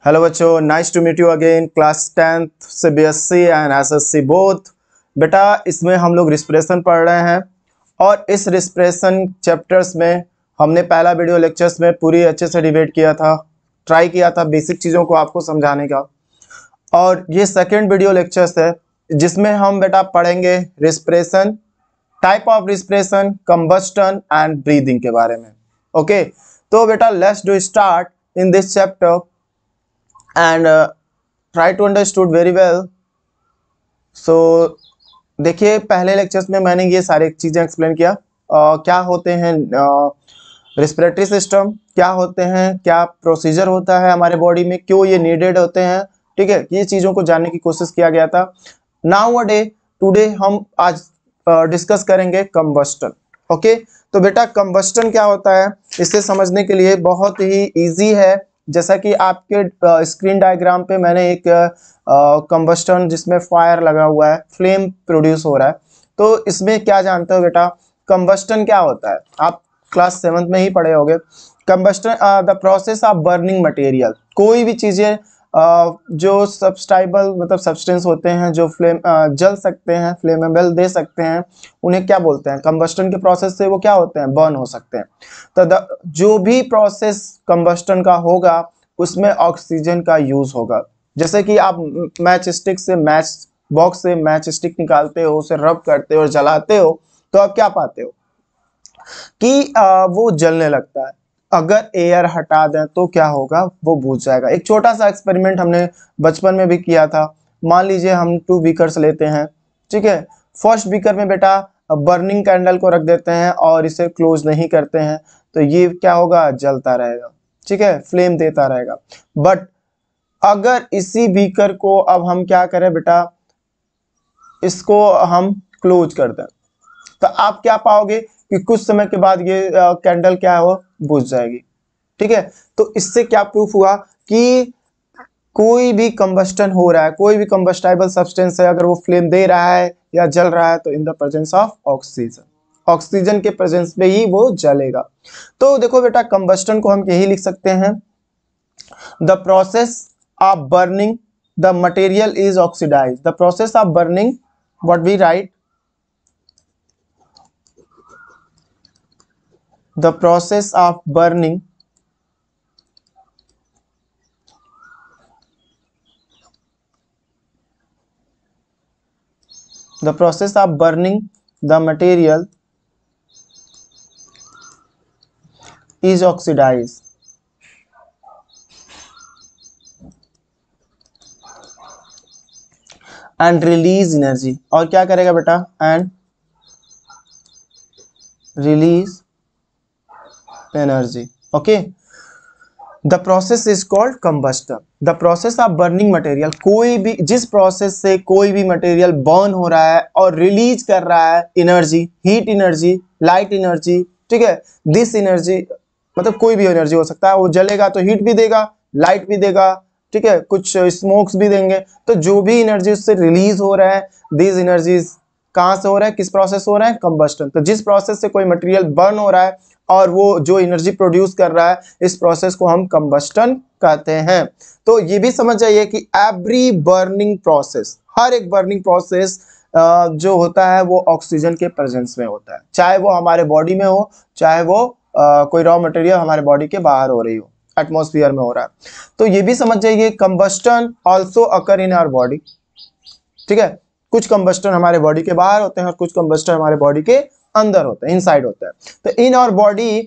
Hello बच्चों, nice to meet you again. Class 10th CBSE and SSC both. बेटा इसमें हम लोग रिस्पिरेशन पढ़ रहे हैं और इस रिस्पिरेशन चैप्टर्स में हमने पहला वीडियो लेक्चर्स में पूरी अच्छे से डिबेट किया था, ट्राई किया था बेसिक चीज़ों को आपको समझाने का। और ये सेकेंड वीडियो लेक्चर्स है जिसमें हम बेटा पढ़ेंगे respiration, type of respiration, combustion and breathing के बारे में। ओके, तो बेटा let's do start in this chapter and try to understood very well. So देखिए पहले लेक्चर्स में मैंने ये सारी चीज़ें एक्सप्लेन किया। क्या होते हैं रेस्पिरेटरी सिस्टम, क्या होते हैं, क्या प्रोसीजर होता है हमारे बॉडी में, क्यों ये नीडेड होते हैं, ठीक है, ये चीज़ों को जानने की कोशिश किया गया था। नाउ टुडे हम आज डिस्कस करेंगे कंबस्टन। ओके, तो बेटा कंबस्टन क्या होता है इसे समझने के लिए बहुत ही इजी है। जैसा कि आपके स्क्रीन डायग्राम पे मैंने एक कंबस्टन जिसमें फायर लगा हुआ है, फ्लेम प्रोड्यूस हो रहा है, तो इसमें क्या जानते हो बेटा कंबस्टन क्या होता है? आप क्लास 7th में ही पढ़े होंगे। Combustion the process of burning material, कोई भी चीज़ें जो सब्सटाइबल मतलब सब्सटेंस होते हैं जो फ्लेम जल सकते हैं, फ्लेमेबल दे सकते हैं, उन्हें क्या बोलते हैं? कंबस्टन के प्रोसेस से वो क्या होते हैं? बर्न हो सकते हैं। तो जो भी प्रोसेस कंबस्टन का होगा उसमें ऑक्सीजन का यूज होगा। जैसे कि आप मैच स्टिक से मैच बॉक्स से मैच स्टिक निकालते हो, उसे रब करते हो और जलाते हो, तो आप क्या पाते हो कि वो जलने लगता है। अगर एयर हटा दें तो क्या होगा? वो बुझ जाएगा। एक छोटा सा एक्सपेरिमेंट हमने बचपन में भी किया था। मान लीजिए हम 2 बीकर्स लेते हैं, ठीक है। फर्स्ट बीकर में बेटा बर्निंग कैंडल को रख देते हैं और इसे क्लोज नहीं करते हैं, तो ये क्या होगा? जलता रहेगा, ठीक है, फ्लेम देता रहेगा। बट अगर इसी बीकर को अब हम क्या करें बेटा, इसको हम क्लोज कर दें, तो आप क्या पाओगे कि कुछ समय के बाद ये कैंडल क्या है, वो बुझ जाएगी, ठीक है। तो इससे क्या प्रूफ हुआ कि कोई भी कंबस्टन हो रहा है, कोई भी कंबस्टाइबल सब्सटेंस है, अगर वो फ्लेम दे रहा है या जल रहा है, तो in the presence of oxygen, oxygen के प्रेजेंस में ही वो जलेगा। तो देखो बेटा कंबस्टन को हम यही लिख सकते हैं, the process of burning the material is oxidise. The process of burning, what we write, the process of burning the process of burning the material is oxidized and release energy। और क्या करेगा बेटा? and release energy। Okay, the process is called combustion. The process of burning material, कोई भी जिस process से कोई भी मटेरियल बर्न हो रहा है और रिलीज कर रहा है energy, heat energy, light energy, ठीक है, दिस एनर्जी मतलब कोई भी एनर्जी हो सकता है, वो जलेगा तो हीट भी देगा, लाइट भी देगा, ठीक है, कुछ स्मोक्स भी देंगे। तो जो भी एनर्जी उससे रिलीज हो रहा है, दिस एनर्जीज कहाँ से हो रहा है, किस प्रोसेस हो रहा है? कंबस्टन। तो जिस प्रोसेस से कोई मटेरियल बर्न हो रहा है और वो जो एनर्जी प्रोड्यूस कर रहा है, इस प्रोसेस को हम कंबस्टन कहते हैं। तो ये भी समझ जाइए कि एवरी बर्निंग प्रोसेस, हर एक बर्निंग प्रोसेस जो होता है वो ऑक्सीजन के प्रेजेंस में होता है, चाहे वो हमारे बॉडी में हो, चाहे वो कोई रॉ मटेरियल हमारे बॉडी के बाहर हो रही हो, एटमॉस्फेयर में हो रहा है। तो ये भी समझ जाइए combustion also occur in our body, ठीक है। कुछ कंबस्टन हमारे बॉडी के बाहर होते हैं और कुछ कंबस्टन हमारे बॉडी के अंदर होता है, इनसाइड होता है। तो in our body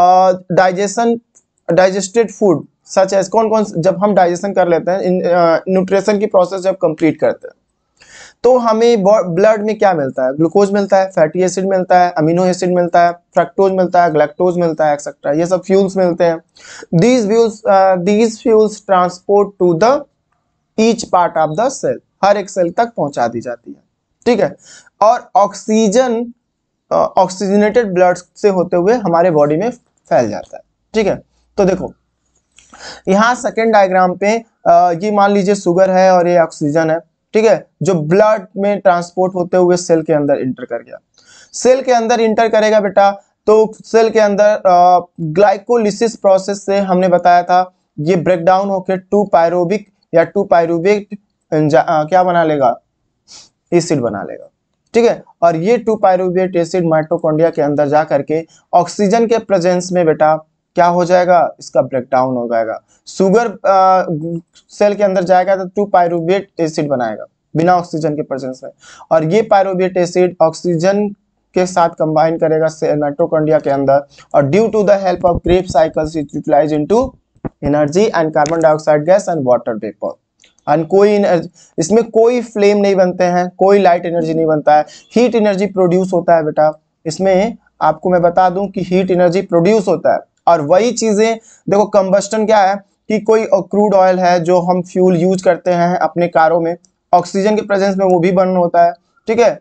digested food such as, कौन कौन जब हम डाइजेशन कर लेते हैं, न्यूट्रिशन की प्रोसेस जब कंप्लीट करते हैं, तो हमें ब्लड में क्या मिलता है? ग्लूकोज मिलता है, फैटी एसिड मिलता है, अमीनो एसिड मिलता है, फ्रक्टोज मिलता है, ग्लैक्टोज मिलता है, एक्सेट्रा, ये सब फ्यूल्स मिलते हैं। These fuels transport to the each part of the cell, हर एक सेल तक पहुंचा दी जाती है, ठीक है। और ऑक्सीजन ऑक्सीजनेटेड ब्लड से होते हुए हमारे बॉडी में फैल जाता है, ठीक है। तो देखो यहाँ सेकेंड डायग्राम पे ये मान लीजिए शुगर है और ये ऑक्सीजन है, ठीक है, जो ब्लड में ट्रांसपोर्ट होते हुए सेल के अंदर इंटर कर गया। सेल के अंदर इंटर करेगा बेटा, तो सेल के अंदर ग्लाइकोलिसिस प्रोसेस से हमने बताया था ये ब्रेक डाउन होकर 2 पायरुविक या 2 पायरुवेट क्या बना लेगा, एसिड बना लेगा। ठीक है, और ये 2 पायरुवेट एसिड माइटोकॉन्ड्रिया के अंदर जा करके ऑक्सीजन के प्रेजेंस में बेटा क्या हो जाएगा, इसका ब्रेक डाउन हो जाएगा। शुगर सेल के अंदर जाएगा तो 2 पायरुवेट एसिड बनाएगा बिना ऑक्सीजन के प्रेजेंस में, और ये पायरुवेट एसिड ऑक्सीजन के साथ कंबाइन करेगा माइटोकॉन्ड्रिया के अंदर, और due to the help of Krebs cycles it utilise into energy and carbon dioxide gas and water vapour. And कोई इसमें कोई फ्लेम नहीं बनते हैं, कोई लाइट एनर्जी नहीं बनता है, हीट एनर्जी प्रोड्यूस होता है बेटा। इसमें आपको मैं बता दूं कि हीट एनर्जी प्रोड्यूस होता है, और वही चीजें देखो कंबस्टन क्या है कि कोई क्रूड ऑयल है जो हम फ्यूल यूज करते हैं अपने कारों में, ऑक्सीजन के प्रेजेंस में वो भी बर्न होता है। ठीक है,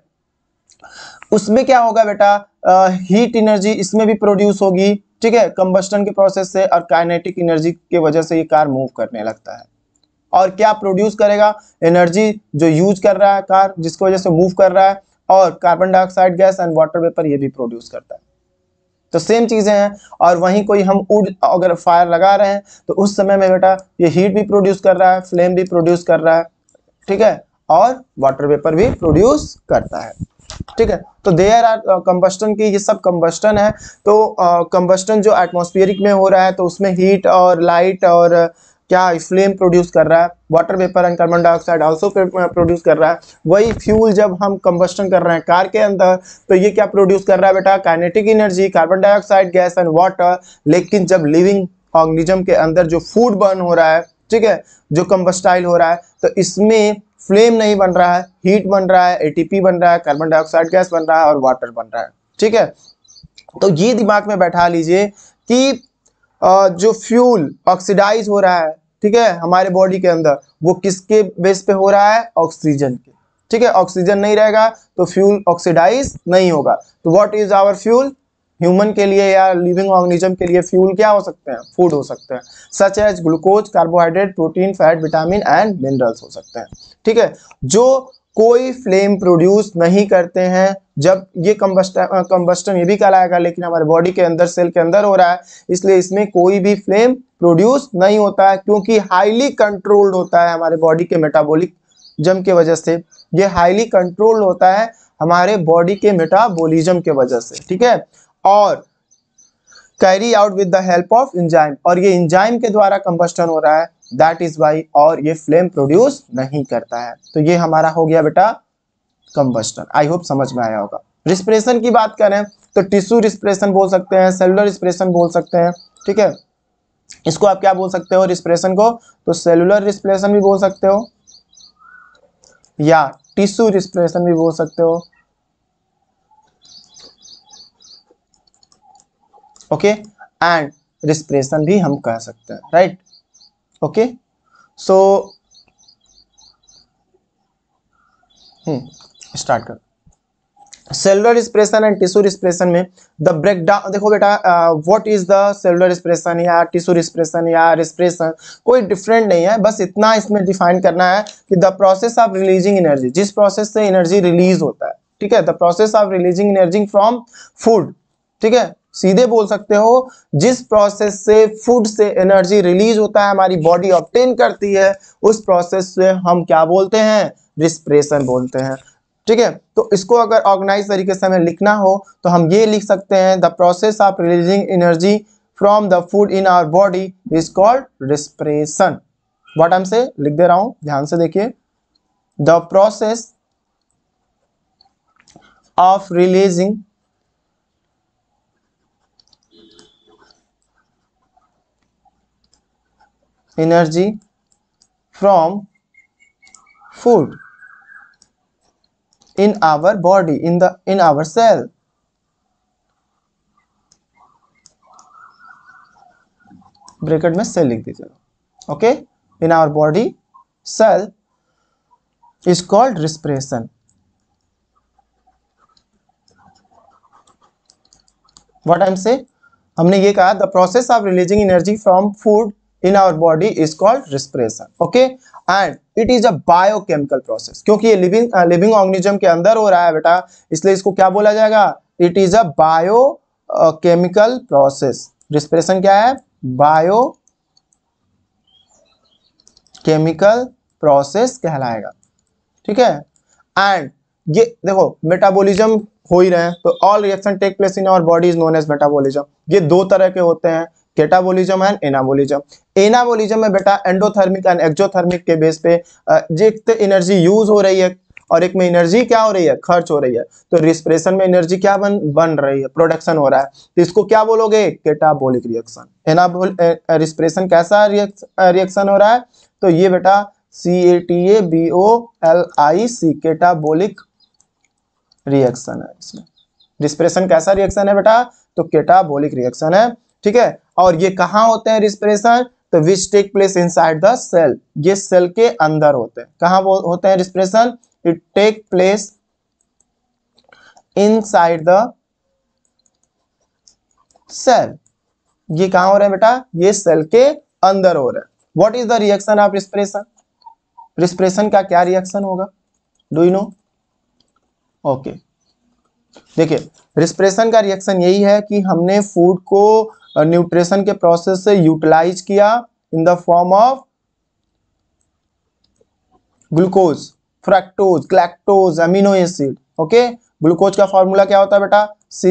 उसमें क्या होगा बेटा, हीट एनर्जी इसमें भी प्रोड्यूस होगी। ठीक है, कंबस्टन के प्रोसेस से, और काइनेटिक एनर्जी की वजह से ये कार मूव करने लगता है। और क्या प्रोड्यूस करेगा, एनर्जी जो यूज कर रहा है कार, जिसकी वजह से मूव कर रहा है, और carbon dioxide gas and water vapour ये भी प्रोड्यूस करता है। तो सेम चीजें हैं। और वहीं कोई हम वुड अगर फायर लगा रहे हैं तो उस समय में बेटा ये हीट भी प्रोड्यूस कर रहा है, फ्लेम भी प्रोड्यूस कर रहा है। ठीक है, और वाटर वेपर भी प्रोड्यूस करता है। ठीक है, तो देयर आर कंबस्टन की, ये सब कंबस्टन है। तो कंबस्टन जो एटमॉस्फेरिक में हो रहा है तो उसमें हीट और लाइट और क्या फ्लेम प्रोड्यूस कर रहा है, water vapour and carbon dioxide also produce कर रहा है। वही फ्यूल जब हम कंबस्टन कर रहे हैं कार के अंदर तो ये क्या प्रोड्यूस कर रहा है बेटा, kinetic energy, carbon dioxide gas and water. लेकिन जब लिविंग ऑर्गेनिज्म के अंदर जो फूड बर्न हो रहा है, ठीक है, जो कंबस्टाइल हो रहा है, तो इसमें फ्लेम नहीं बन रहा है, हीट बन रहा है, एटीपी बन रहा है, कार्बन डाइऑक्साइड गैस बन रहा है और वाटर बन रहा है। ठीक है, तो ये दिमाग में बैठा लीजिए कि जो फ्यूल ऑक्सीडाइज हो रहा है, ठीक है, हमारे बॉडी के अंदर, वो किसके बेस पे हो रहा है, ऑक्सीजन के। ठीक है, ऑक्सीजन नहीं रहेगा तो फ्यूल ऑक्सीडाइज नहीं होगा। तो what is our fuel, human के लिए या लिविंग ऑर्गेनिज्म के लिए फ्यूल क्या हो सकते हैं, फूड हो सकते हैं, such as glucose, carbohydrate, protein, fat, vitamin and minerals हो सकते हैं। ठीक है, जो कोई फ्लेम प्रोड्यूस नहीं करते हैं, जब ये कंबस्टन ये भी कहलाएगा, लेकिन हमारे बॉडी के अंदर सेल के अंदर हो रहा है, इसलिए इसमें कोई भी फ्लेम प्रोड्यूस नहीं होता है, क्योंकि हाईली कंट्रोल्ड होता है हमारे बॉडी के मेटाबॉलिज्म के वजह से। ये हाईली कंट्रोल्ड होता है हमारे बॉडी के मेटाबॉलिज्म के वजह से। ठीक है, और carry out with the help of enzyme, और ये एंजाइम के द्वारा कंबस्टन हो रहा है, दैट इज वाई, और ये फ्लेम प्रोड्यूस नहीं करता है। तो ये हमारा हो गया बेटा कंबस्टन। आई होप समझ में आया होगा। रिस्पिरेशन की बात करें तो टिश्यू रिस्पिरेशन बोल सकते हैं, सेलुलर रिस्पिरेशन बोल सकते हैं। ठीक है, इसको आप क्या बोल सकते हो रिस्पिरेशन को, तो सेलुलर रिस्पिरेशन भी बोल सकते हो या टिश्यू रिस्पिरेशन भी बोल सकते हो। ओके, एंड रिस्पिरेशन भी हम कह सकते हैं, राइट। ओके, सो स्टार्ट कर। Cellular respiration and tissue respiration में द ब्रेकडाउन, देखो बेटा what is the cellular respiration या टिश्यू रिस्पिरेशन या रिस्पिरेशन, कोई डिफरेंट नहीं है, बस इतना इसमें डिफाइन करना है कि the process of releasing energy, जिस प्रोसेस से एनर्जी रिलीज होता है। ठीक है, the process of releasing energy from food. ठीक है, सीधे बोल सकते हो, जिस प्रोसेस से फूड से एनर्जी रिलीज होता है, हमारी बॉडी ऑब्टेन करती है, उस प्रोसेस से हम क्या बोलते हैं, रिस्पिरेशन बोलते हैं। ठीक है, तो इसको अगर ऑर्गेनाइज तरीके से हमें लिखना हो तो हम ये लिख सकते हैं, the process of releasing energy from the food in our body is called respiration. What I am say लिख दे रहा हूं, ध्यान से देखिए, the process of releasing energy from food in our body, in our cell, bracket में cell लिख दीजिएगा। Okay, in our body cell is called respiration. What I am say, हमने ये कहा the process of releasing energy from food in our body is called respiration. Okay, and it is a biochemical process, क्योंकि ये living organism के अंदर हो रहा है बेटा, इसलिए इसको क्या बोला जाएगा, it is a biochemical process. Respiration क्या है, बायो केमिकल प्रोसेस कहलाएगा। ठीक है, एंड ये देखो मेटाबॉलिज्म हो ही रहे हैं, तो all reaction take place in our body is known as metabolism. ये दो तरह के होते हैं, कैटाबॉलिज्म एंड एनाबॉलिज्म। एनाबॉलिज्म में बेटा एंडोथर्मिक एंड एक्सोथर्मिक के बेस पे एक एनर्जी यूज हो रही है और एक में एनर्जी क्या हो रही है, खर्च हो रही है। तो रिस्पिरेशन में एनर्जी क्या बन रही है, प्रोडक्शन हो रहा है, तो इसको क्या बोलोगे, कैटाबॉलिक रिएक्शन। रिस्पिरेशन कैसा रिएक्शन हो रहा है, तो ये बेटा CATABOLIC कैटाबॉलिक रिएक्शन है। इसमें रिस्पिरेशन कैसा रिएक्शन है बेटा, तो कैटाबॉलिक रिएक्शन है। ठीक है, और ये कहाँ होते हैं रिस्पिरेशन, तो which take place inside the cell, ये सेल के अंदर होते हैं। कहाँ होते हैं respiration, it take place inside the cell. ये कहाँ हो रहा है बेटा, ये सेल के अंदर हो रहा है। What is the reaction of respiration, respiration का क्या रिएक्शन होगा, डू यू नो? ओके, देखिए रिस्पिरेशन का रिएक्शन यही है कि हमने फूड को न्यूट्रिशन के प्रोसेस से यूटिलाइज किया in the form of glucose, fructose, galactose, amino acid. Okay, glucose का फॉर्मूला क्या होता है बेटा,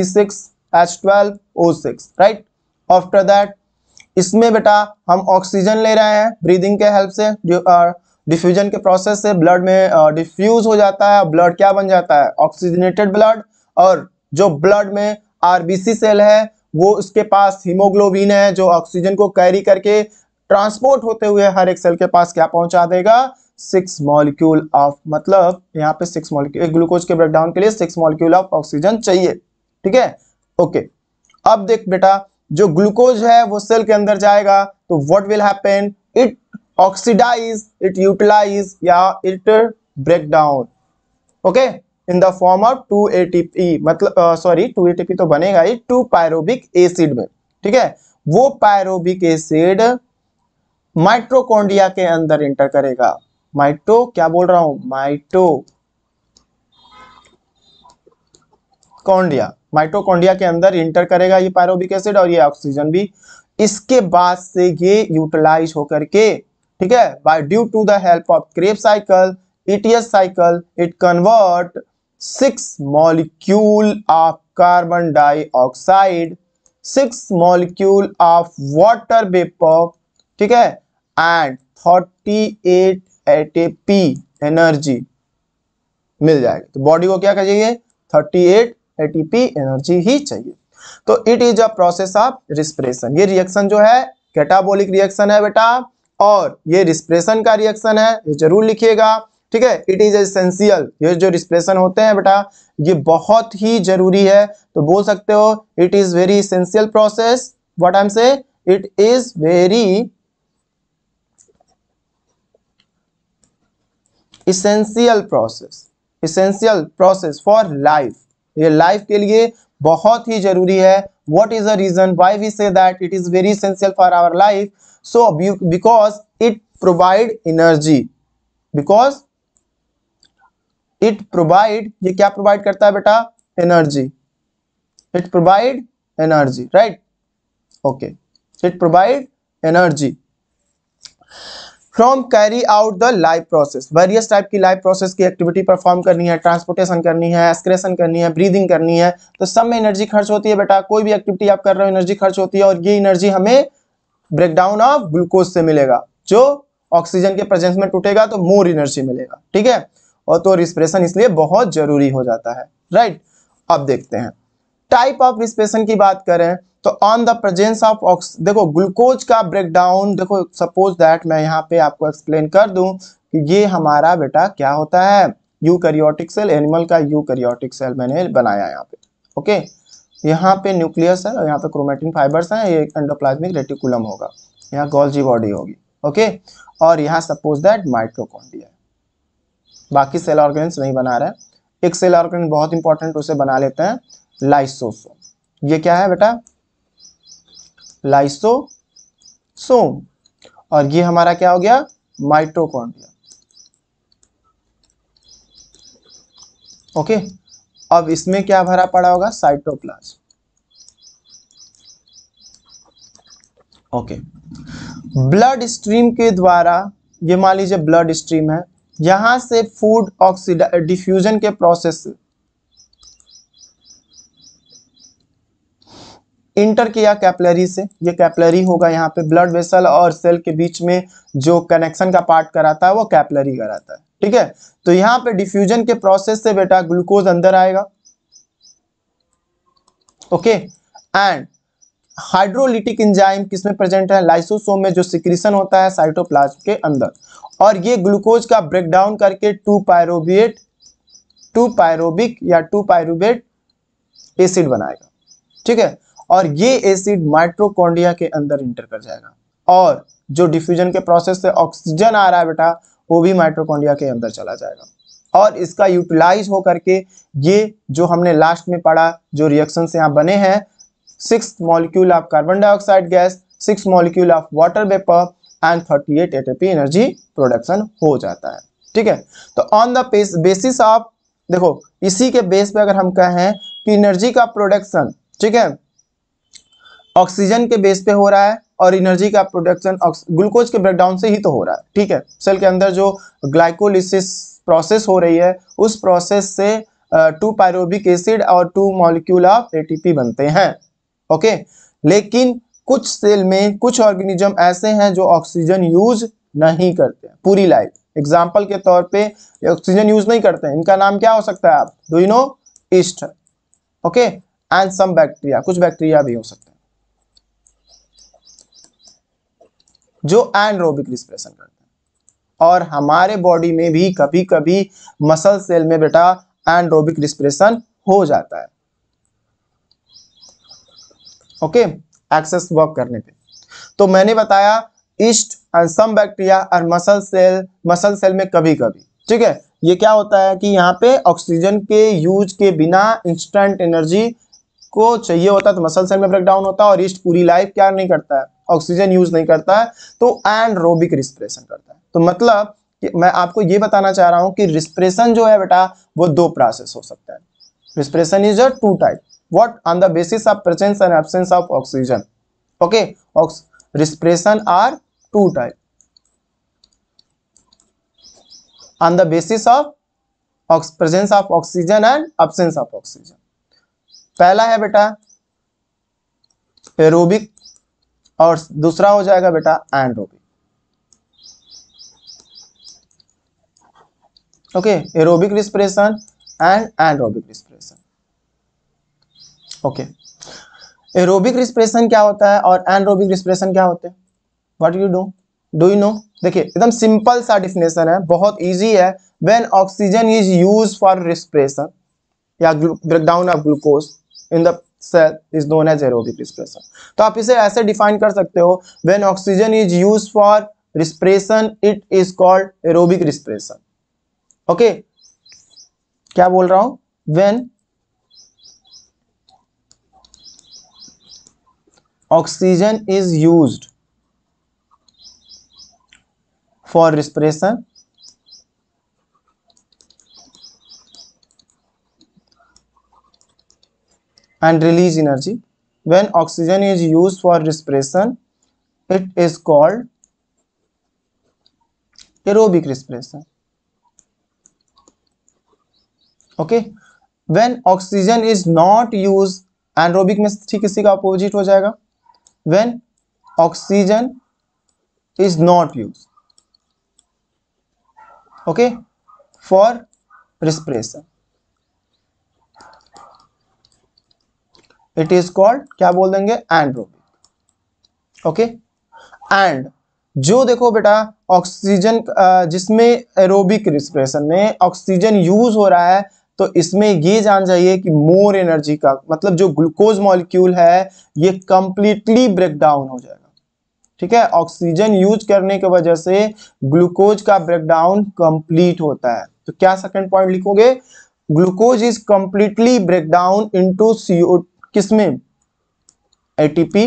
C6H12O6, राइट। आफ्टर दैट इसमें बेटा हम ऑक्सीजन ले रहे हैं ब्रीदिंग के हेल्प से, डिफ्यूजन के प्रोसेस से ब्लड में डिफ्यूज हो जाता है, ब्लड क्या बन जाता है, ऑक्सीजनेटेड ब्लड। और जो ब्लड में आरबीसी सेल है वो उसके पास हीमोग्लोबिन है जो ऑक्सीजन को कैरी करके ट्रांसपोर्ट होते हुए हर एक सेल के पास क्या पहुंचा देगा, 6 मॉलिक्यूल ऑफ, मतलब यहाँ पे 6 मॉलिक्यूल, एक ग्लूकोज के ब्रेकडाउन के लिए 6 मॉलिक्यूल ऑफ ऑक्सीजन चाहिए। ठीक है, ओके। अब देख बेटा जो ग्लूकोज है वो सेल के अंदर जाएगा तो what will happen, it oxidise, it utilise या it break down, okay, in the form of 2 ATP, मतलब 2 ATP तो बनेगा ही 2 पायरोबिक एसिड में। ठीक है, वो पायरोबिक एसिड माइटोकॉन्ड्रिया के अंदर इंटर करेगा, क्या बोल रहा हूं, माइटोकॉन्ड्रिया के अंदर इंटर करेगा ये पायरोबिक एसिड और ये ऑक्सीजन भी। इसके बाद से ये यूटिलाइज होकर के, ठीक है, by due to the help of Krebs cycle, ETS cycle, it convert 6 molecule of carbon dioxide, 6 molecule of water vapour, ठीक है, एंड 38 ATP एनर्जी मिल जाएगी। तो बॉडी को क्या चाहिए, 38 ATP एनर्जी ही चाहिए। तो it is a process of respiration. ये रिएक्शन जो है कैटाबॉलिक रिएक्शन है बेटा, और ये रिस्पिरेशन का रिएक्शन है, ये जरूर लिखिएगा। ठीक है, इट इज एसेंशियल, ये जो रिस्पिरेशन होते हैं बेटा ये बहुत ही जरूरी है। तो बोल सकते हो it is very essential process, what I am say, it is very essential process for life, ये लाइफ के लिए बहुत ही जरूरी है। what is the reason why we say that it is very essential for our life, so because it provide energy, because it provide, ये क्या provide करता है बेटा, energy, it provide energy, right, okay, it provide energy from carry out the life process. Various type की life process की activity perform करनी है, transportation करनी है, एक्सक्रेशन करनी है, ब्रीदिंग करनी है, तो सब में एनर्जी खर्च होती है बेटा। कोई भी एक्टिविटी आप कर रहे हो एनर्जी खर्च होती है, और ये एनर्जी हमें ब्रेकडाउन ऑफ ग्लूकोज से मिलेगा, जो ऑक्सीजन के प्रेजेंस में टूटेगा तो मोर एनर्जी मिलेगा। ठीक है, और तो रिस्पिरेशन इसलिए बहुत जरूरी हो जाता है, राइट। अब देखते हैं टाइप ऑफ रिस्पिरेशन की बात करें तो ऑन द प्रेजेंस ऑफ देखो ग्लूकोज का ब्रेकडाउन, देखो सपोज दैट मैं यहाँ पे आपको एक्सप्लेन कर दूं कि ये हमारा बेटा क्या होता है, यूकैरियोटिक सेल, एनिमल का यूकैरियोटिक सेल मैंने बनाया यहाँ पे। ओके, यहाँ पे न्यूक्लियस है और यहाँ पे क्रोमेटिन फाइबर्स हैं, ये एंडोप्लाज्मिक रेटिकुलम होगा, यहाँ गोल्जी बॉडी होगी। ओके, और यहाँ सपोज दैट माइटोकॉन्ड्रिया है, बाकी सेल ऑर्गेन्स नहीं बना रहे हैं। एक सेल ऑर्गेन बहुत इंपॉर्टेंट, उसे बना लेते हैं, लाइसोसोम। ये क्या है बेटा, लाइसोसोम, और ये हमारा क्या हो गया, माइटोकॉन्ड्रिया। ओके, अब इसमें क्या भरा पड़ा होगा, साइटोप्लाज्म। ओके, ब्लड स्ट्रीम के द्वारा ये मान लीजिए ब्लड स्ट्रीम है, यहां से फूड डिफ्यूजन के प्रोसेस से इंटर किया कैपिलरी से, ये कैपिलरी होगा यहाँ पे, ब्लड वेसल और सेल के बीच में जो कनेक्शन का पार्ट कराता है वो कैपिलरी कराता है, ठीक है। तो यहाँ पे डिफ्यूजन के प्रोसेस से बेटा ग्लूकोज अंदर आएगा, ओके। एंड हाइड्रोलिटिक एंजाइम किसमें प्रेजेंट है, लाइसोसोम में, जो सिक्रीशन होता है साइटोप्लाज्म के अंदर, और ये ग्लूकोज का ब्रेकडाउन करके 2 पायरोबिक या 2 पायरुवेट एसिड बनाएगा, ठीक है। और ये एसिड माइटोकॉन्ड्रिया के अंदर इंटर कर जाएगा, और जो डिफ्यूजन के प्रोसेस से ऑक्सीजन आ रहा है बेटा वो भी माइटोकॉन्ड्रिया के अंदर चला जाएगा, और इसका यूटिलाइज हो करके ये जो हमने लास्ट में पढ़ा जो रिएक्शन यहाँ बने हैं, 6 molecule of carbon dioxide gas, 6 molecule of water vapour and 38 ATP energy production हो जाता है, ठीक है। तो ऑन द बेसिस ऑफ, देखो इसी के बेस पे अगर हम कहें कि एनर्जी का प्रोडक्शन, ठीक है, ऑक्सीजन के बेस पे हो रहा है, और एनर्जी का प्रोडक्शन ग्लूकोज के ब्रेकडाउन से ही तो हो रहा है, ठीक है। सेल के अंदर जो ग्लाइकोलिसिस प्रोसेस हो रही है उस प्रोसेस से 2 पायरोबिक एसिड और 2 मॉलिक्यूल ऑफ एटीपी बनते हैं, ओके। लेकिन कुछ सेल में कुछ ऑर्गेनिज्म ऐसे हैं जो ऑक्सीजन यूज नहीं करते हैं पूरी लाइफ, एग्जाम्पल के तौर पे ऑक्सीजन यूज नहीं करते हैं, इनका नाम क्या हो सकता है, आप do you know, yeast, okay. And some bacteria, कुछ बैक्टीरिया भी हो सकते हैं जो एनरोबिक रिस्पिरेशन करते हैं, और हमारे बॉडी में भी कभी कभी मसल सेल में बेटा एनरोबिक रिस्पिरेशन हो जाता है, ओके, एक्सेस वर्क करने पे। तो मैंने बताया ईस्ट एंड सम बैक्टीरिया और मसल सेल में कभी कभी, ठीक है। ये क्या होता है कि यहाँ पे ऑक्सीजन के यूज के बिना इंस्टेंट एनर्जी को चाहिए होता है, तो मसल सेल में ब्रेकडाउन होता है, और ईस्ट पूरी लाइफ क्या नहीं करता है, ऑक्सीजन यूज नहीं करता है, तो एनरोबिक रिस्पिरेशन करता है। तो मतलब कि मैं आपको ये बताना चाह रहा हूं कि रिस्पिरेशन जो है बेटा वो 2 प्रोसेस हो सकता है। Respiration is a 2 type, what, on the basis of presence and absence of oxygen, okay. Respiration are 2 type on the basis of presence of oxygen and absence of oxygen. पहला है बेटा एरोबिक, और दूसरा हो जाएगा बेटा anaerobic, okay. Aerobic respiration and anaerobic respiration, okay. Aerobic respiration क्या होता है और एनरोबिक रिस्पिरेशन क्या होते हैं, what you do you know. देखिए एकदम सिंपल सा डिफिनेशन है, बहुत इजी है। When oxygen is used for respiration या breakdown of glucose in the cell is known as aerobic respiration. तो आप इसे ऐसे डिफाइन कर सकते हो, when oxygen is used for respiration it is called aerobic respiration, okay. क्या बोल रहा हूं, when oxygen is used for respiration and release energy, when oxygen is used for respiration it is called aerobic respiration, okay। when oxygen is not used, anaerobic में ठीक इसी का opposite हो जाएगा, when oxygen is not used, okay, for respiration it is called, क्या बोल देंगे, anaerobic, okay. And जो देखो बेटा ऑक्सीजन जिसमें एरोबिक रिस्पिरेशन में ऑक्सीजन यूज हो रहा है, तो इसमें ये जान जाइए कि मोर एनर्जी का मतलब जो ग्लूकोज मॉलिक्यूल है ये कंप्लीटली ब्रेक डाउन हो जाएगा, ठीक है। ऑक्सीजन यूज करने की वजह से ग्लूकोज का ब्रेकडाउन कंप्लीट होता है। तो क्या सेकंड पॉइंट लिखोगे, glucose is completely break down into CO, किसमें, ATP,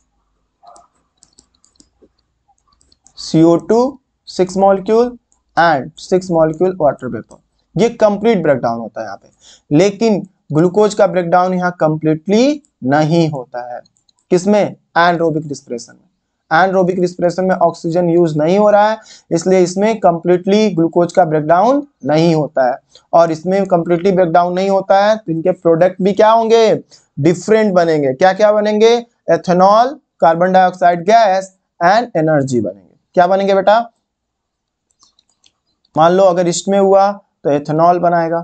CO2 6 molecule and 6 molecule water vapour, ये कंप्लीट ब्रेकडाउन होता है यहाँ पे। लेकिन ग्लूकोज का ब्रेकडाउन यहाँ कंप्लीटली नहीं होता है, किसमें, एनरोबिक रिस्पिरेशन में। एनारोबिक रिस्पिरेशन में ऑक्सीजन यूज नहीं हो रहा है, इसलिए इसमें कंप्लीटली ग्लूकोज का ब्रेकडाउन नहीं होता है। और इसमें कंप्लीटली ब्रेकडाउन नहीं होता है तो इनके प्रोडक्ट भी क्या होंगे, डिफरेंट बनेंगे। क्या क्या बनेंगे, ethanol, carbon dioxide gas and energy बनेंगे। क्या बनेंगे बेटा, मान लो अगर इसमें हुआ तो एथेनॉल बनाएगा,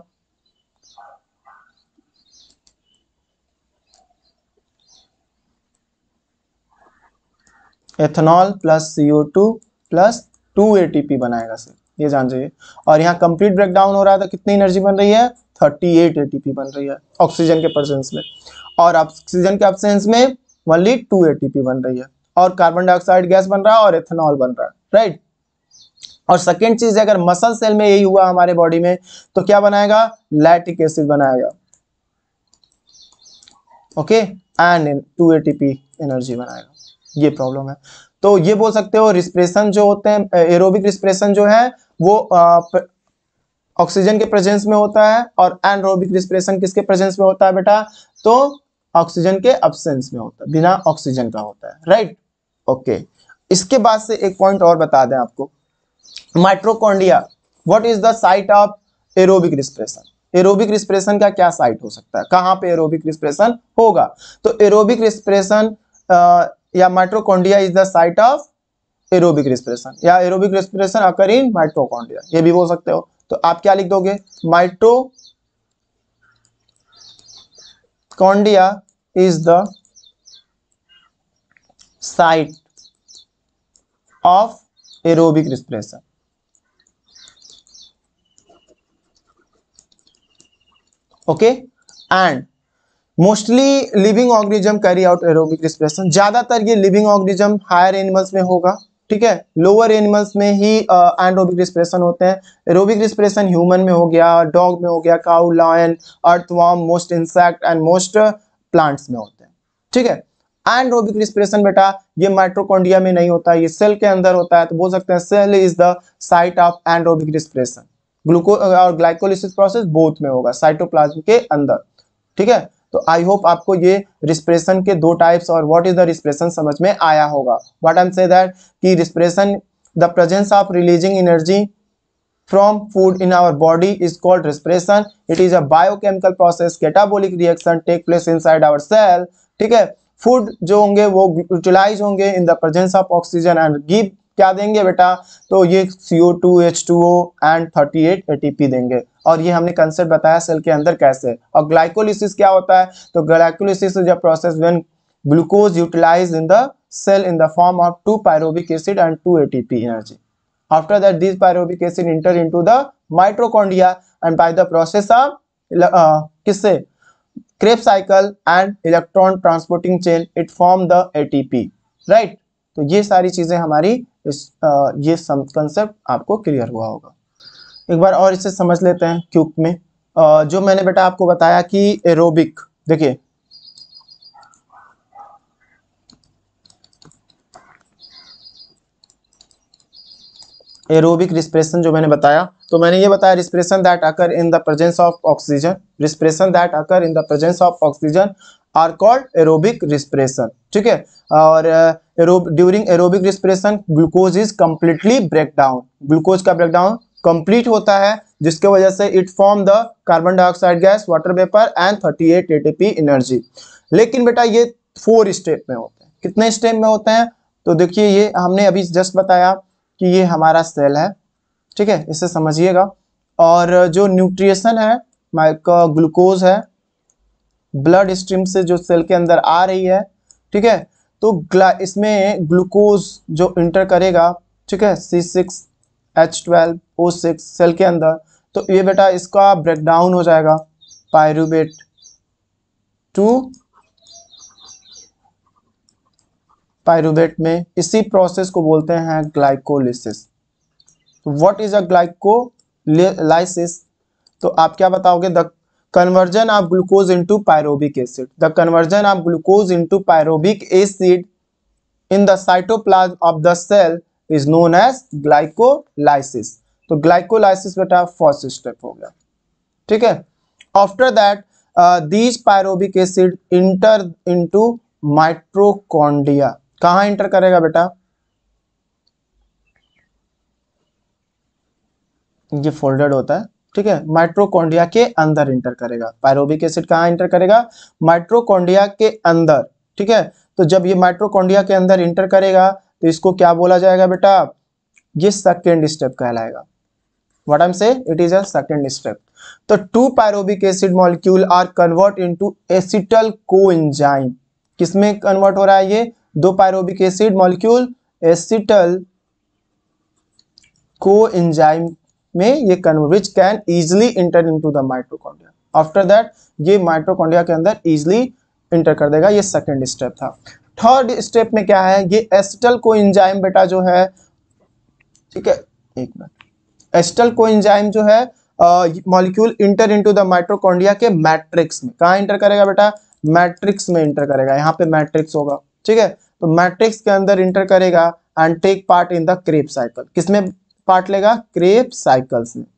ethanol plus CO2 plus 2 ATP बनाएगा सिर्फ, ये जान जाइए। और यहाँ कंप्लीट ब्रेकडाउन हो रहा है तो कितनी एनर्जी बन रही है, 38 ATP बन रही है ऑक्सीजन के प्रेजेंस में, और ऑक्सीजन के एब्सेंस में ओनली 2 ATP बन रही है, और कार्बन डाइऑक्साइड गैस बन रहा है और एथेनॉल बन रहा है, राइट। और सेकेंड चीज, अगर मसल सेल में यही हुआ हमारे बॉडी में तो क्या बनाएगा, लैक्टिक एसिड बनाएगा, ओके, एंड 2 ATP एनर्जी बनाएगा। ये प्रॉब्लम है। तो ये बोल सकते हो रिस्पिरेशन जो होते हैं, एरोबिक रिस्पिरेशन जो है वो ऑक्सीजन के प्रेजेंस में होता है, और एनारोबिक रिस्पिरेशन किसके प्रेजेंस में होता है बेटा, तो ऑक्सीजन के एब्सेंस में होता है, बिना ऑक्सीजन का होता है, राइट। ओके, इसके बाद से एक पॉइंट और बता दें आपको, mitochondria, what is the site of aerobic respiration. Aerobic respiration का क्या साइट हो सकता है, कहां पे एरोबिक रिस्पिरेशन होगा, तो एरोबिक रिस्पिरेशन या mitochondria is the site of aerobic respiration, या aerobic respiration occur in mitochondria, ये भी बोल सकते हो। तो आप क्या लिख दोगे, mitochondria is the site of aerobic respiration. Okay, and mostly living organism carry out aerobic respiration, ज्यादातर ये लिविंग ऑर्गेनिज्म हायर एनिमल्स में होगा, ठीक है, लोअर एनिमल्स में ही एनारोबिक रिस्पिरेशन होते हैं। एरोबिक रिस्पिरेशन ह्यूमन में हो गया, डॉग में हो गया, cow, lion, earthworm, most insect and most plants में होते हैं, ठीक है। एनारोबिक रिस्पिरेशन बेटा ये माइटोकॉन्ड्रिया में नहीं होता, ये सेल के अंदर होता है, तो बोल सकते हैं cell is the site of anaerobic respiration. Glucose और ग्लाइकोलिसिस प्रोसेस बोथ में होगा, साइटोप्लाज्म के अंदर, ठीक है। तो आई होप आपको ये रिस्पिरेशन के दो टाइप्स और व्हाट इज द रिस्पिरेशन समझ में आया होगा। What I am say that कि respiration, the presence of releasing energy from food in our body is called respiration. It is a biochemical process, catabolic reaction take place inside our cell, ठीक है। Food जो होंगे वो utilize होंगे in the presence of oxygen and give क्या देंगे बेटा, तो ये CO2, H2O एंड 38 ATP देंगे। और ये हमने कंसेप्ट बताया सेल के अंदर कैसे। और ग्लाइकोलिसिस क्या होता है, तो glycolysis is a process when glucose utilize in the cell in the form of 2 pyruvic acid and 2 ATP energy. After that, these pyruvic acid enter into the mitochondria and by the process of किससे Krebs cycle and electron transporting chain, it form the ATP, right? तो ये सारी चीजें हमारी ये concept आपको clear हुआ होगा। एक बार और इसे समझ लेते हैं क्यूब में। जो मैंने बेटा आपको बताया कि एरोबिक, देखिए एरोबिक रिस्पिरेशन जो मैंने बताया, तो मैंने ये बताया respiration that occur in the presence of oxygen, respiration that occur in the presence of oxygen are called aerobic respiration, ठीक है। और during aerobic respiration glucose is completely break down, glucose का ब्रेकडाउन कंप्लीट होता है जिसके वजह से it form the carbon dioxide gas, water vapour and 38 ATP energy. लेकिन बेटा ये 4 स्टेप में होते हैं। कितने स्टेप में होते हैं, तो देखिए ये हमने अभी जस्ट बताया कि ये हमारा सेल है, ठीक है, इसे समझिएगा। और जो न्यूट्रिशन है, ग्लूकोज है, ब्लड स्ट्रीम से जो सेल के अंदर आ रही है, ठीक है, तो इसमें ग्लूकोज जो इंटर करेगा, ठीक है, C6H12O6 सेल के अंदर, तो ये बेटा इसका ब्रेकडाउन हो जाएगा पायरूवेट टू पायरूवेट में। इसी प्रोसेस को बोलते हैं glycolysis. What is a glycolysis, तो आप क्या बताओगे, the conversion of glucose into pyruvic acid, the conversion of glucose into pyruvic acid in the cytoplasm of the cell is known as glycolysis. तो ग्लाइकोलाइसिस बेटा first step हो गया, ठीक है। After that these pyruvic acid enter into mitochondria, कहाँ enter करेगा बेटा, ये फोल्डेड होता है, ठीक है, माइटोकॉन्ड्रिया के अंदर इंटर करेगा। पायरोबिक एसिड कहाँ इंटर करेगा, माइटोकॉन्ड्रिया के अंदर, ठीक है। तो जब ये माइटोकॉन्ड्रिया के अंदर इंटर करेगा तो इसको क्या बोला जाएगा बेटा, ये सेकेंड स्टेप कहलाएगा। What I am say, it is a second step. तो 2 pyruvic acid molecule are convert into acetyl coenzyme. किसमें कन्वर्ट हो रहा है ये, 2 pyruvic acid molecule acetyl coenzyme में ये convert, which can easily enter into the mitochondria. After that ये mitochondria के अंदर इजिली इंटर कर देगा। ये सेकंड स्टेप था। थर्ड स्टेप में क्या है, ये एसिटल कोएंजाइम बेटा जो है, ठीक है, एक मिनट, एसिटल कोएंजाइम जो है molecule enter into the mitochondria के मैट्रिक्स में। कहाँ इंटर करेगा बेटा, मैट्रिक्स में इंटर करेगा। यहाँ पे मैट्रिक्स होगा, ठीक है, तो मैट्रिक्स के अंदर इंटर करेगा and take part in the Kreb cycle. किसमें पार्ट लेगा, क्रेब साइकिल्स में।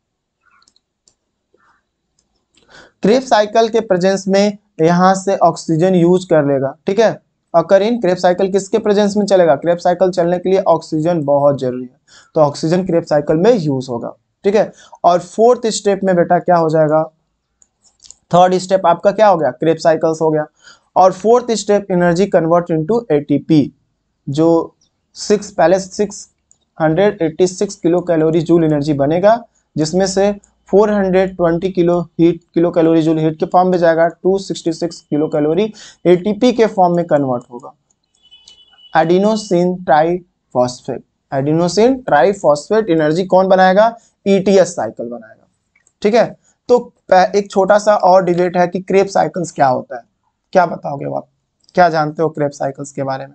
क्रेब साइकिल के प्रेजेंस में यहां से ऑक्सीजन यूज कर लेगा, ठीक है। अकर इन क्रेब साइकिल किसके प्रेजेंस में चलेगा, क्रेब साइकिल चलने के लिए ऑक्सीजन बहुत जरूरी है, तो ऑक्सीजन क्रेब साइकिल में यूज होगा, ठीक है। और फोर्थ स्टेप में बेटा क्या हो जाएगा, थर्ड स्टेप आपका क्या हो गया, क्रेब साइकिल्स हो गया। और fourth step energy convert into ATP, जो पहले 686 किलो कैलोरी जूल एनर्जी बनेगा, जिसमें से 420 किलो कैलोरी जूल हीट के फॉर्म में जाएगा, 266 किलो कैलोरी एटीपी के फॉर्म में कन्वर्ट होगा। Adenosine triphosphate, adenosine triphosphate energy कौन बनाएगा, ईटीएस साइकिल बनाएगा, ठीक है। तो एक छोटा सा और डिबेट है कि क्रेब साइकिल्स क्या होता है, क्या बताओगे आप, क्या जानते हो क्रेब साइकिल्स के बारे में।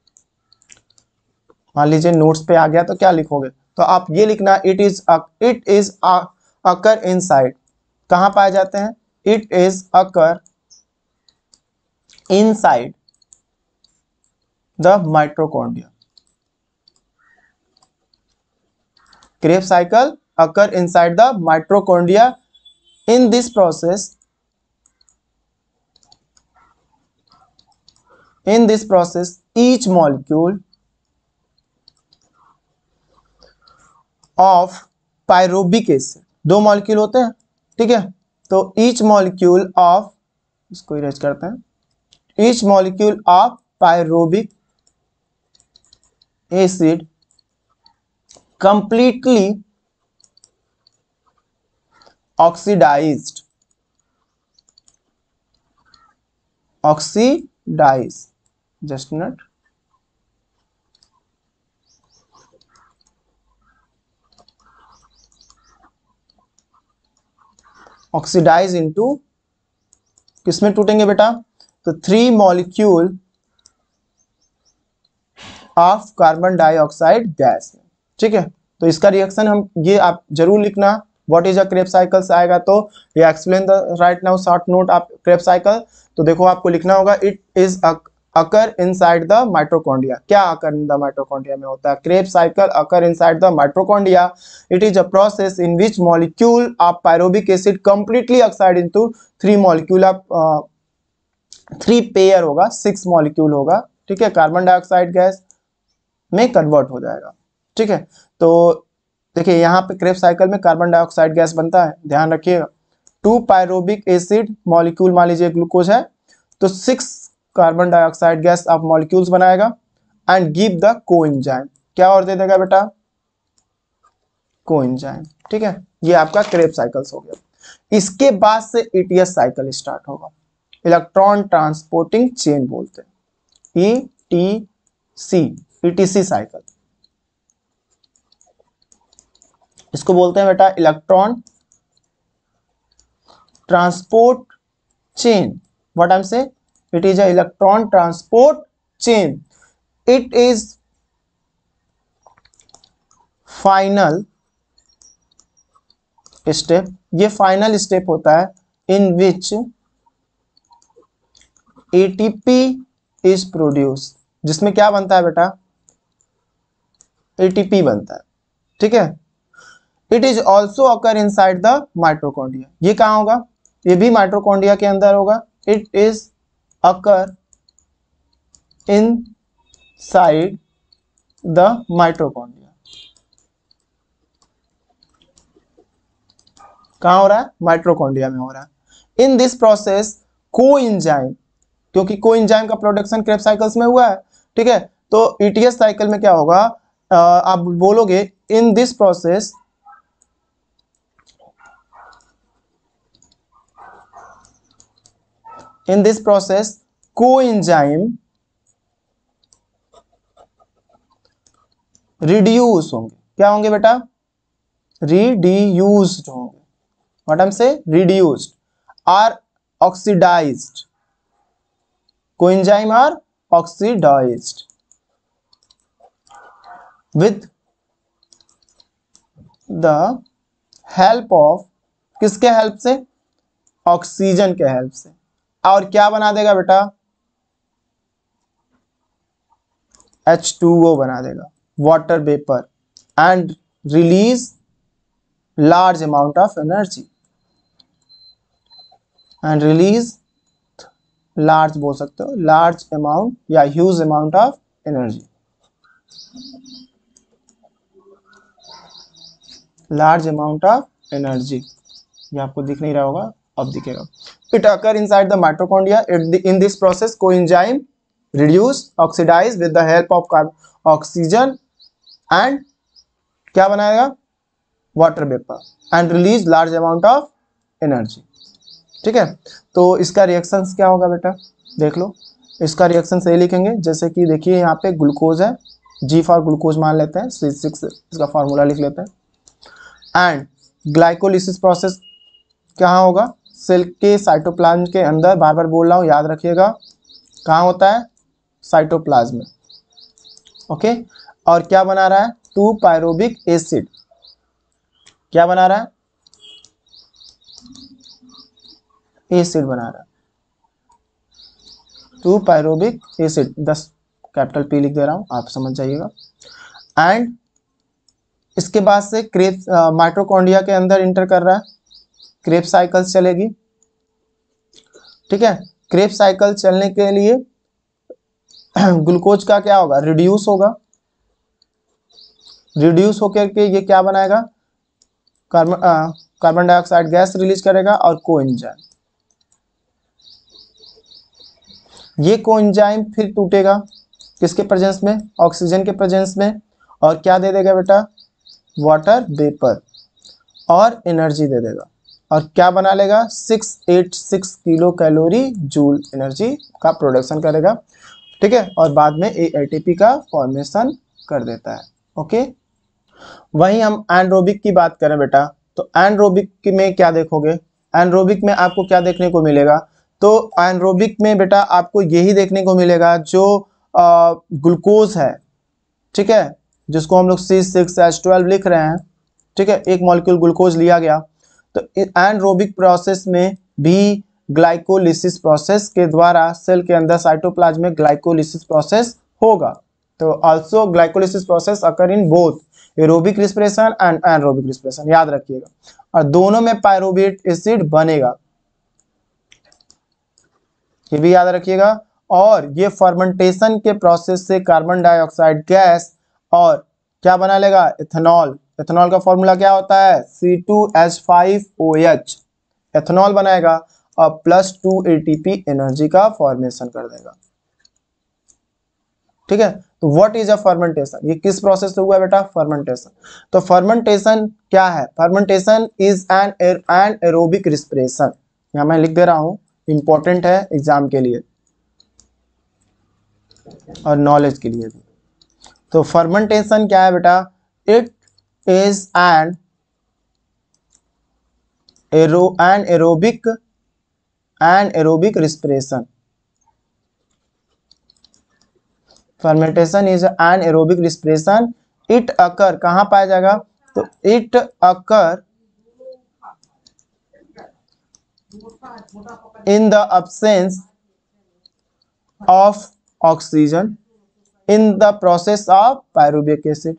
मान लीजिए नोट्स पे आ गया तो क्या लिखोगे, तो आप ये लिखना, इट इज अकर इनसाइड, कहां पाए जाते हैं, it is occur inside the mitochondria. Kreb cycle occur inside the mitochondria. In this process each molecule of pyruvic acid, 2 molecule होते हैं, ठीक है, तो each molecule of, इसको इरेज करते हैं, each molecule of pyruvic acid completely oxidized, just a minute, oxidize into, किसमें टूटेंगे बेटा, तो 3 molecule of carbon dioxide gas, ठीक है। तो इसका रिएक्शन हम, ये आप जरूर लिखना, what is a Kreb cycles आएगा तो ये explain the right now short note आप क्रेब साइकिल। तो देखो आपको लिखना होगा, it is occur inside the mitochondria. क्या अकर इन द माइटोकॉन्ड्रिया में होता है, Kreb cycle occur inside the mitochondria. It is a process in which molecule of pyruvic acid completely oxide into 3 molecule of 3 pair होगा, 6 molecule होगा, ठीक है, carbon dioxide gas में convert हो जाएगा, ठीक है। तो देखिए यहाँ पे क्रेब साइकिल में कार्बन डाइऑक्साइड गैस बनता है, ध्यान रखिएगा। 2 पायरोबिक एसिड मॉलिक्यूल, मान लीजिए ग्लूकोज है, तो 6 कार्बन डाइऑक्साइड गैस आप मॉलिक्यूल्स बनाएगा एंड गिव द कोएंजाइम, क्या और दे देगा बेटा, कोएंजाइम, ठीक है। ये आपका क्रेब साइकिल्स हो गया। इसके बाद से ईटीएस साइकिल स्टार्ट होगा, इलेक्ट्रॉन ट्रांसपोर्टिंग चेन बोलते हैं, ईटीसी साइकिल, इसको बोलते हैं बेटा electron transport chain. What I am say, it is a electron transport chain. It is final step, ये फाइनल स्टेप होता है in which ATP is produce, जिसमें क्या बनता है बेटा, एटीपी बनता है, ठीक है। It is also occur inside the mitochondria, ये कहाँ होगा, ये भी माइटोकॉन्ड्रिया के अंदर होगा। It is occur inside the mitochondria. कहाँ हो रहा है? माइटोकॉन्ड्रिया में हो रहा है। इन दिस प्रोसेस कोएंजाइम, क्योंकि कोएंजाइम का प्रोडक्शन क्रेब्स साइकिल्स में हुआ है, ठीक है। तो ईटीएस साइकिल में क्या होगा, आप बोलोगे in this process coenzyme reduce होंगे। क्या होंगे बेटा? रिड्यूस्ड होंगे। What I am say? Reduced are oxidized. Coenzyme are oxidized with the help of, किसके हेल्प से? ऑक्सीजन के हेल्प से। और क्या बना देगा बेटा? H2O बना देगा, water vapour, and release large amount of energy. And release large बोल सकते हो, लार्ज अमाउंट या huge amount of energy. Large amount of energy, ये आपको दिख नहीं रहा होगा, अब दिखेगा। It occur inside the mitochondria. In this process coenzyme reduce oxidize with the help of oxygen and क्या बनाएगा? Water vapour, and release large amount of energy. ठीक है, तो इसका रिएक्शंस क्या होगा बेटा? देख लो, इसका रिएक्शन सही लिखेंगे। जैसे कि देखिए यहाँ पे ग्लूकोज है, जी फॉर ग्लूकोज मान लेते हैं, C6 इसका फॉर्मूला लिख लेते हैं। एंड ग्लाइकोलिसिस प्रोसेस कहाँ होगा? सेल के साइटोप्लाज्म के अंदर, बार बार बोल रहा हूँ, याद रखिएगा। कहाँ होता है? साइटोप्लाज्म में। ओके, और क्या बना रहा है? 2 पायरोबिक एसिड। क्या बना रहा है? एसिड बना रहा है, 2 पायरोबिक एसिड। 10 कैपिटल P लिख दे रहा हूँ, आप समझ जाइएगा। एंड इसके बाद से क्रेब्स माइटोकॉन्ड्रिया के अंदर इंटर कर रहा है, क्रेब्स साइकिल्स चलेगी। ठीक है, क्रेब्स साइकिल चलने के लिए ग्लूकोज का क्या होगा? रिड्यूस होगा। रिड्यूस होकर के ये क्या बनाएगा? कार्बन डाइऑक्साइड गैस रिलीज करेगा और कोएंजाइम। ये कोएंजाइम फिर टूटेगा किसके प्रेजेंस में? ऑक्सीजन के प्रेजेंस में, और क्या दे देगा बेटा? वाटर वेपर और एनर्जी दे देगा। और क्या बना लेगा? 686 किलो कैलोरी जूल एनर्जी का प्रोडक्शन करेगा। ठीक है, और बाद में एटीपी का फॉर्मेशन कर देता है। ओके, वहीं हम एनरोबिक की बात करें बेटा, तो एनरोबिक में क्या देखोगे? एनरोबिक में आपको क्या देखने को मिलेगा? तो एनरोबिक में बेटा आपको यही देखने को मिलेगा, जो ग्लूकोज है, ठीक है, जिसको हम लोग C6H12 लिख रहे हैं। ठीक है, एक मॉलिक्यूल ग्लूकोज लिया गया, तो एनरोबिक प्रोसेस में भी ग्लाइकोलिसिस प्रोसेस के द्वारा सेल के अंदर साइटोप्लाज्म में ग्लाइकोलिसिस प्रोसेस होगा। तो also glycolysis process occur in both aerobic respiration and anaerobic respiration, याद रखिएगा। और दोनों में पायरुवेट एसिड बनेगा, ये भी याद रखिएगा। और ये फर्मेंटेशन के प्रोसेस से कार्बन डाइऑक्साइड गैस और क्या बना लेगा? इथेनॉल। इथेनॉल का फॉर्मूला क्या होता है? C2H5OH। एथेनॉल बनाएगा और +2 ATP एनर्जी का फॉर्मेशन कर देगा। ठीक है, तो व्हाट इज अ फर्मेंटेशन? ये किस प्रोसेस से हुआ है बेटा? फर्मेंटेशन। तो फर्मेंटेशन क्या है? Fermentation is anaerobic respiration. यहाँ मैं लिख दे रहा हूँ, इंपॉर्टेंट है एग्जाम के लिए और नॉलेज के लिए भी। तो फर्मेंटेशन क्या है बेटा? It is anaerobic respiration. Fermentation is anaerobic respiration. It occur कहाँ पाया जाएगा? तो it occur in the absence of oxygen in the process of pyruvic acid.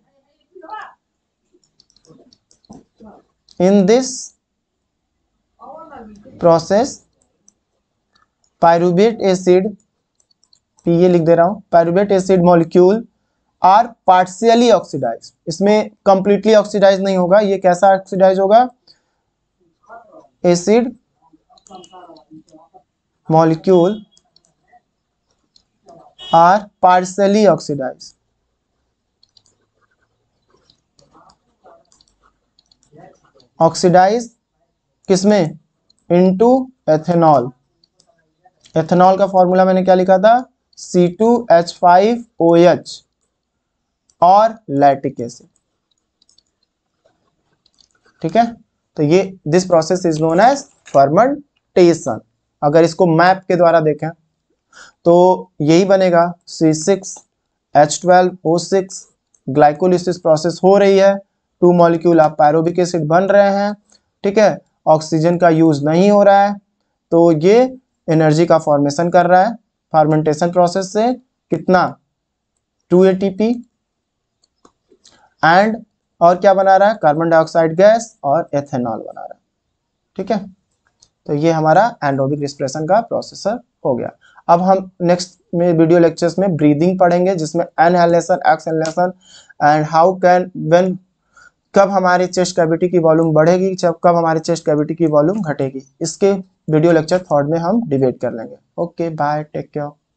In this process, pyruvate acid PA लिख दे रहा हूँ, pyruvate acid molecule are partially oxidize. इसमें completely oxidize नहीं होगा, ये कैसा ऑक्सीडाइज होगा, acid molecule are partially oxidize. Oxidize किसमें, इनटू एथेनॉल। एथेनॉल का फॉर्मूला मैंने क्या लिखा था, C2H5OH और लैक्टिक एसिड। ठीक है, तो ये this process is known as fermentation. अगर इसको मैप के द्वारा देखें तो यही बनेगा, C6H12O6 ग्लाइकोलिसिस प्रोसेस हो रही है, 2 मॉलिक्यूल ऑफ पायरुविक एसिड बन रहे हैं। ठीक है, ऑक्सीजन का यूज नहीं हो रहा है, तो ये एनर्जी का फॉर्मेशन कर रहा है फर्मेंटेशन प्रोसेस से। कितना, 2 ATP एंड और क्या बना रहा है, कार्बन डाइऑक्साइड गैस और एथेनॉल बना रहा है। ठीक है, तो ये हमारा एनारोबिक रेस्पिरेशन का प्रोसेसर हो गया। अब हम नेक्स्ट में वीडियो लेक्चर्स में ब्रीदिंग पढ़ेंगे, जिसमें inhalation, exhalation and how can when, कब हमारी चेस्ट कैविटी की वॉल्यूम बढ़ेगी, कब हमारी चेस्ट कैविटी की वॉल्यूम घटेगी, इसके वीडियो लेक्चर थर्ड में हम डिबेट कर लेंगे। Okay bye, take care.